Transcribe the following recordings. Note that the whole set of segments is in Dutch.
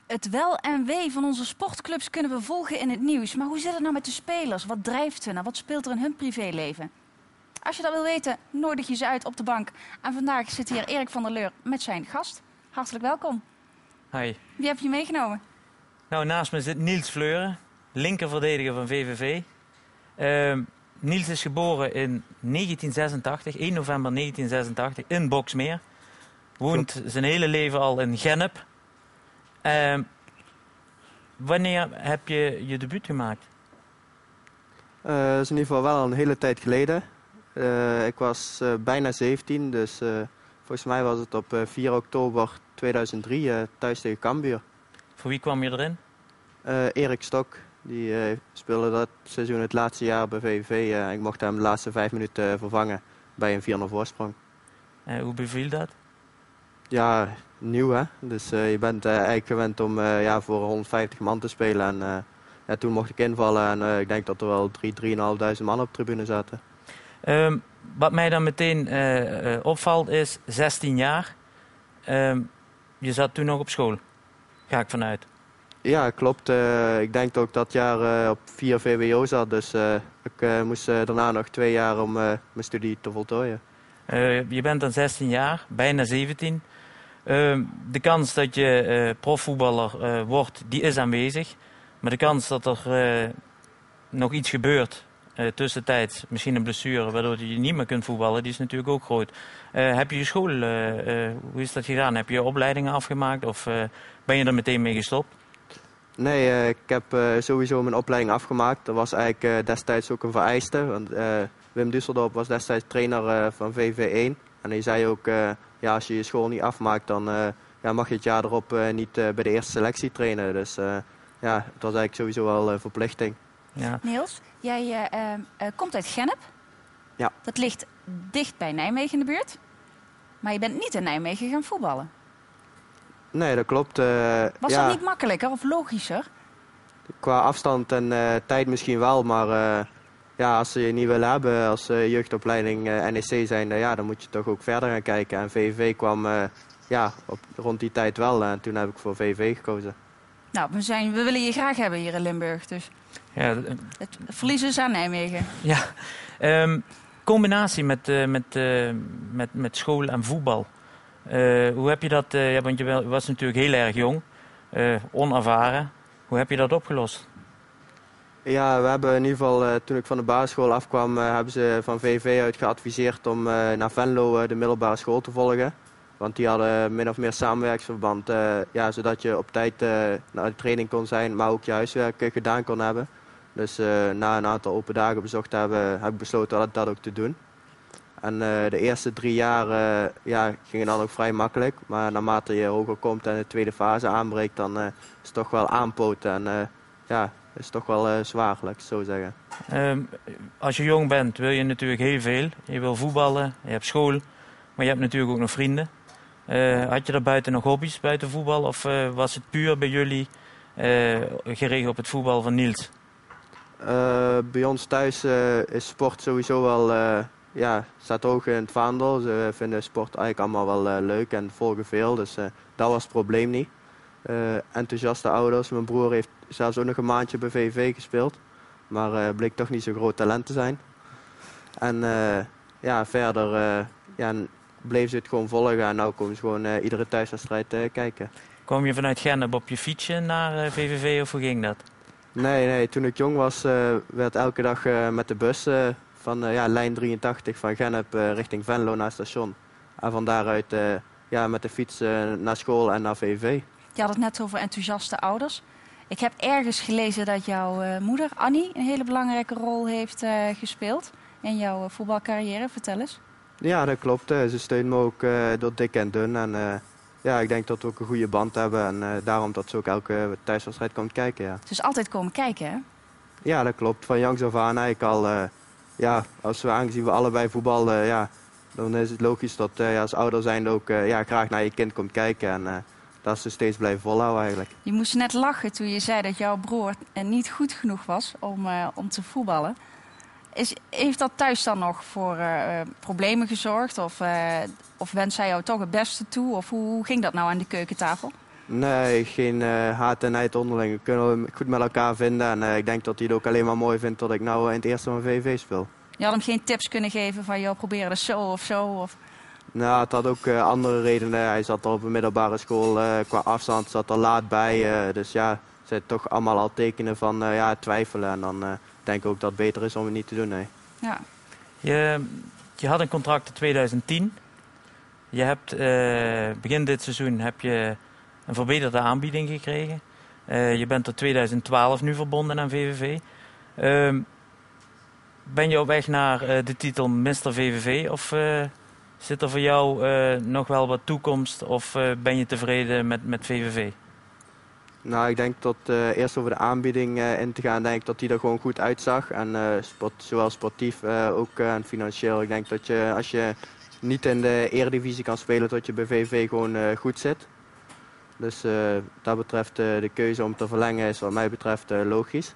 Het wel en wee van onze sportclubs kunnen we volgen in het nieuws. Maar hoe zit het nou met de spelers? Wat drijft hun en wat speelt er in hun privéleven? Als je dat wil weten, nodig je ze uit op de bank. En vandaag zit hier Erik van der Leur met zijn gast. Hartelijk welkom. Hi. Wie heb je meegenomen? Nou, naast me zit Niels Fleuren, linkerverdediger van VVV. Niels is geboren in 1986, 1 november 1986, in Boxmeer. Woont zijn hele leven al in Gennep. Wanneer heb je je debuut gemaakt? Dat is in ieder geval wel een hele tijd geleden. Ik was bijna 17, dus volgens mij was het op 4 oktober 2003 thuis tegen Cambuur. Voor wie kwam je erin? Erik Stok, die speelde dat seizoen het laatste jaar bij VVV. Ik mocht hem de laatste 5 minuten vervangen bij een 4-0 voorsprong. Hoe beviel dat? Ja, nieuw hè. Dus je bent eigenlijk gewend om voor 150 man te spelen. En toen mocht ik invallen en ik denk dat er wel 3.500 man op de tribune zaten. Wat mij dan meteen opvalt is 16 jaar. Je zat toen nog op school, ga ik vanuit. Ja, klopt. Ik denk dat ik dat jaar op 4 VWO zat. Dus ik moest daarna nog 2 jaar om mijn studie te voltooien. Je bent dan 16 jaar, bijna 17. De kans dat je profvoetballer wordt, die is aanwezig. Maar de kans dat er nog iets gebeurt tussentijds, misschien een blessure, waardoor je niet meer kunt voetballen, die is natuurlijk ook groot. Heb je je school, hoe is dat gegaan? Heb je opleidingen afgemaakt of ben je er meteen mee gestopt? Nee, ik heb sowieso mijn opleiding afgemaakt. Dat was eigenlijk destijds ook een vereiste. Want Wim Dusseldorp was destijds trainer van VV1. En hij zei ook, als je je school niet afmaakt, dan mag je het jaar erop niet bij de eerste selectie trainen. Dus het was eigenlijk sowieso wel een verplichting. Ja. Niels, jij komt uit Gennep. Ja. Dat ligt dicht bij Nijmegen in de buurt. Maar je bent niet in Nijmegen gaan voetballen. Nee, dat klopt. Was dat niet makkelijker of logischer? Qua afstand en tijd misschien wel, maar als ze je niet willen hebben als jeugdopleiding NEC zijn, dan moet je toch ook verder gaan kijken. En VVV kwam rond die tijd wel en toen heb ik voor VVV gekozen. Nou, we willen je graag hebben hier in Limburg, dus ja, het verlies is aan Nijmegen. Ja, combinatie met school en voetbal. Hoe heb je dat, want je was natuurlijk heel erg jong, onervaren. Hoe heb je dat opgelost? Ja, we hebben in ieder geval, toen ik van de basisschool afkwam, hebben ze van VV uit geadviseerd om naar Venlo de middelbare school te volgen. Want die hadden min of meer samenwerksverband, zodat je op tijd naar de training kon zijn, maar ook je huiswerk gedaan kon hebben. Dus na een aantal open dagen bezocht hebben, heb ik besloten dat ook te doen. En de eerste 3 jaar ging het dan ook vrij makkelijk. Maar naarmate je hoger komt en de tweede fase aanbreekt, dan is het toch wel aanpoten. En is het toch wel zwaar, laat ik het zo zeggen. Als je jong bent wil je natuurlijk heel veel. Je wil voetballen, je hebt school, maar je hebt natuurlijk ook nog vrienden. Had je er buiten nog hobby's, buiten voetbal? Of was het puur bij jullie gericht op het voetbal van Niels? Bij ons thuis is sport sowieso wel... staat hoog in het vaandel. Ze vinden sport eigenlijk allemaal wel leuk en volgen veel. Dus dat was het probleem niet. Enthousiaste ouders. Mijn broer heeft zelfs ook nog een maandje bij VVV gespeeld. Maar bleek toch niet zo groot talent te zijn. En verder bleef ze het gewoon volgen. En nu komen ze gewoon iedere thuiswedstrijd kijken. Kwam je vanuit Gennep op je fietsje naar VVV of hoe ging dat? Nee. Toen ik jong was werd elke dag met de bus... van lijn 83 van Gennep richting Venlo naar het station. En van daaruit met de fiets naar school en naar VV. Je had het net over enthousiaste ouders. Ik heb ergens gelezen dat jouw moeder, Annie, een hele belangrijke rol heeft gespeeld in jouw voetbalcarrière. Vertel eens. Ja, dat klopt. Ze steunt me ook door dik en dun. En ik denk dat we ook een goede band hebben. En daarom dat ze ook elke thuiswedstrijd komt kijken. Ja. Dus altijd komen kijken, hè? Ja, dat klopt. Van jongs af aan eigenlijk al... aangezien we allebei voetballen, dan is het logisch dat als ouder zijnde ook graag naar je kind komt kijken. En dat is ze steeds blijven volhouden eigenlijk. Je moest net lachen toen je zei dat jouw broer niet goed genoeg was om te voetballen. Heeft dat thuis dan nog voor problemen gezorgd? Of wens zij jou toch het beste toe? Of hoe ging dat nou aan de keukentafel? Nee, geen haat en nijd onderling. We kunnen het goed met elkaar vinden. En ik denk dat hij het ook alleen maar mooi vindt dat ik nou in het eerste van VVV speel. Je had hem geen tips kunnen geven van, joh, probeer het zo of zo? Of... Nou, het had ook andere redenen. Hij zat al op een middelbare school. Qua afstand zat er laat bij. Dus ja, er zijn toch allemaal al tekenen van twijfelen. En dan denk ik ook dat het beter is om het niet te doen. Nee. Ja. Je had een contract in 2010. Je hebt begin dit seizoen heb je een verbeterde aanbieding gekregen. Je bent tot 2012 nu verbonden aan VVV. Ben je op weg naar de titel Mr. VVV? Of zit er voor jou nog wel wat toekomst? Of ben je tevreden met VVV? Nou, ik denk dat eerst over de aanbieding in te gaan, denk ik dat die er gewoon goed uitzag. En zowel sportief ook en financieel. Ik denk dat je als je niet in de eredivisie kan spelen, dat je bij VVV gewoon goed zit. Dus wat dat betreft de keuze om te verlengen is wat mij betreft logisch.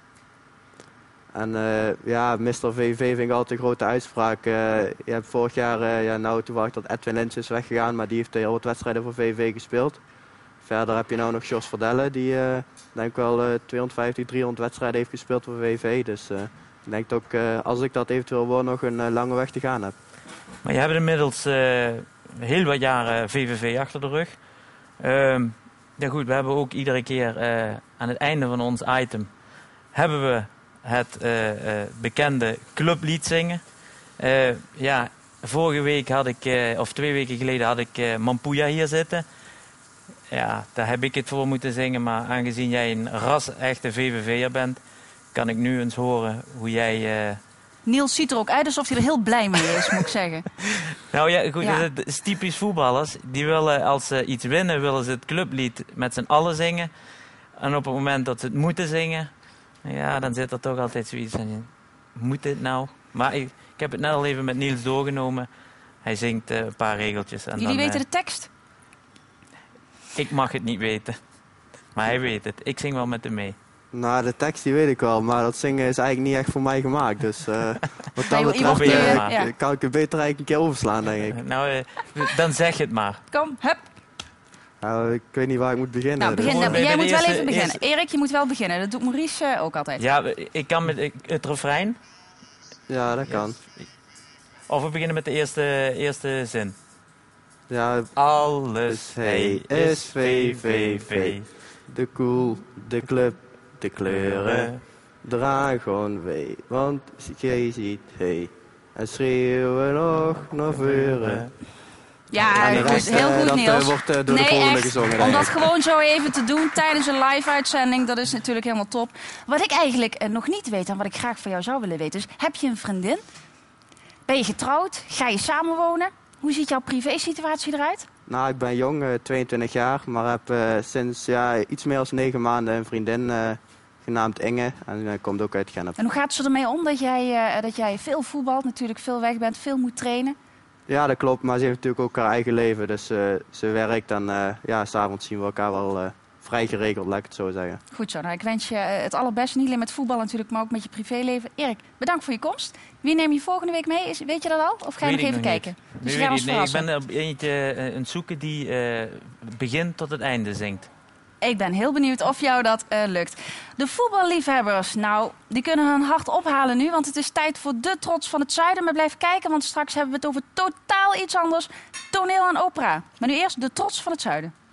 En Mr. VVV vind ik altijd een grote uitspraak. Je hebt vorig jaar, toevallig dat Edwin Lins is weggegaan, maar die heeft heel wat wedstrijden voor VVV gespeeld. Verder heb je nou nog Jos Verdelle, die denk ik wel 250, 300 wedstrijden heeft gespeeld voor VVV. Dus ik denk dat als ik dat eventueel word, nog een lange weg te gaan heb. Maar je hebt inmiddels heel wat jaren VVV achter de rug. Ja goed, we hebben ook iedere keer aan het einde van ons item hebben we het bekende clublied zingen. Vorige week had ik, of 2 weken geleden had ik Mampuja hier zitten. Ja, daar heb ik het voor moeten zingen, maar aangezien jij een ras-echte VVV'er bent, kan ik nu eens horen hoe jij... Niels ziet er ook uit alsof hij er heel blij mee is, moet ik zeggen. Nou ja, goed, het is typisch voetballers. Die willen, als ze iets winnen, willen ze het clublied met z'n allen zingen. En op het moment dat ze het moeten zingen, ja, dan zit er toch altijd zoiets van, moet dit nou? Maar ik heb het net al even met Niels doorgenomen. Hij zingt een paar regeltjes. En Jullie dan, weten de tekst? Ik mag het niet weten. Maar hij weet het. Ik zing wel met hem mee. Nou, de tekst die weet ik wel, maar dat zingen is eigenlijk niet echt voor mij gemaakt. Dus wat dat betreft kan ik het beter eigenlijk een keer overslaan, denk ik. Dan zeg het maar. Kom, hup. Nou, ik weet niet waar ik moet beginnen. Nou, dus. jij moet wel even beginnen. Erik, je moet wel beginnen. Dat doet Maurice ook altijd. Ja, ik kan met het refrein. Ja, dat kan. Of we beginnen met de eerste zin. Ja, alles hij is VVV. De koel, de club, de kleuren. Draag gewoon wee, want jij ziet hey. En schreeuwen nog naar voren. Ja, heel goed, Niels. Dat wordt door de volgende gezongen. Om dat gewoon zo even te doen tijdens een live-uitzending, dat is natuurlijk helemaal top. Wat ik eigenlijk nog niet weet en wat ik graag van jou zou willen weten is, heb je een vriendin? Ben je getrouwd? Ga je samenwonen? Hoe ziet jouw privésituatie eruit? Nou, ik ben jong, 22 jaar, maar heb sinds iets meer dan 9 maanden een vriendin genaamd Inge. En komt ook uit Gennep. En hoe gaat ze ermee om dat jij veel voetbalt, natuurlijk veel weg bent, veel moet trainen? Ja, dat klopt, maar ze heeft natuurlijk ook haar eigen leven. Dus ze werkt en s'avonds zien we elkaar wel vrij geregeld, laat ik het zo zeggen. Goed zo, nou, ik wens je het allerbeste, niet alleen met voetbal natuurlijk, maar ook met je privéleven. Erik, bedankt voor je komst. Wie neem je volgende week mee? Weet je dat al? Of ga je nog even kijken? Dus ik ben er eentje aan het zoeken die begin tot het einde zingt. Ik ben heel benieuwd of jou dat lukt. De voetballiefhebbers, nou, die kunnen hun hart ophalen nu, want het is tijd voor de trots van het zuiden. Maar blijf kijken, want straks hebben we het over totaal iets anders. Toneel en opera. Maar nu eerst de trots van het zuiden.